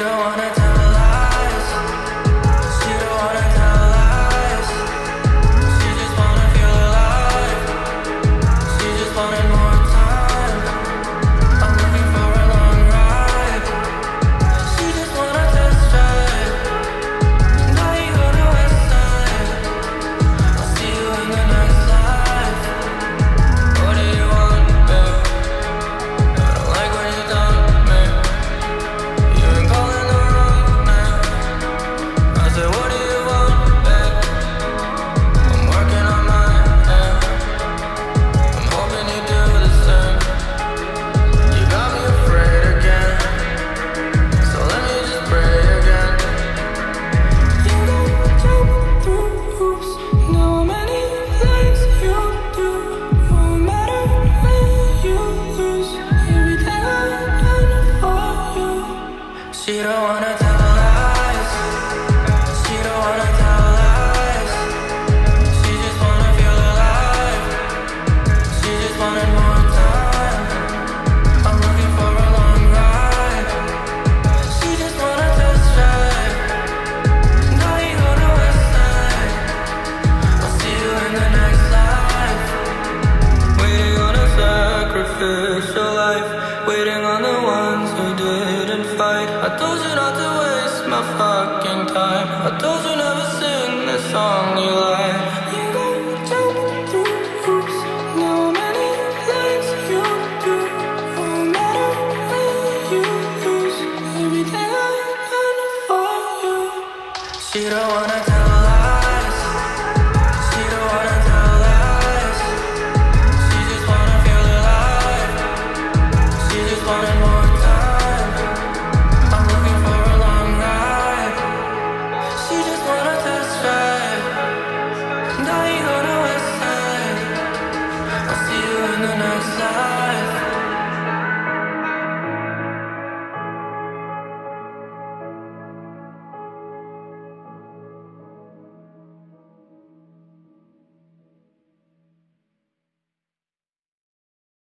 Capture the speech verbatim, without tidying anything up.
don't wanna tell lies. She don't wanna tell lies. She just wanna feel alive. She just wanted more time. I'm looking for a long ride. She just wanna test drive. Now you go to West Side. I'll see you in the next life. What do you want, babe? I don't like when you done me. You've been calling the wrong name. I said, what do you want, babe? I'm working on my aim. I'm hoping you do the same. You got me afraid again, so let me just pray again. You gon' jump through hoops. Know how many lies you do. No matter when you lose, everything I've done for you. She don't wanna tell lies. She don't wanna tell lies. She just wanna feel alive. She just wanted more time. I'm looking for a long ride. She just wanna test drive. Now you go to West Side. I'll see you in the next life. Waiting on a sacrificial life. Waiting on the ones who didn't fight. I told you not to waste my fucking time. I told you never sing this song you like. You gon' jump through hoops. Know how many lies you do. No matter when you lose, everything I've done for you. She don't wanna tell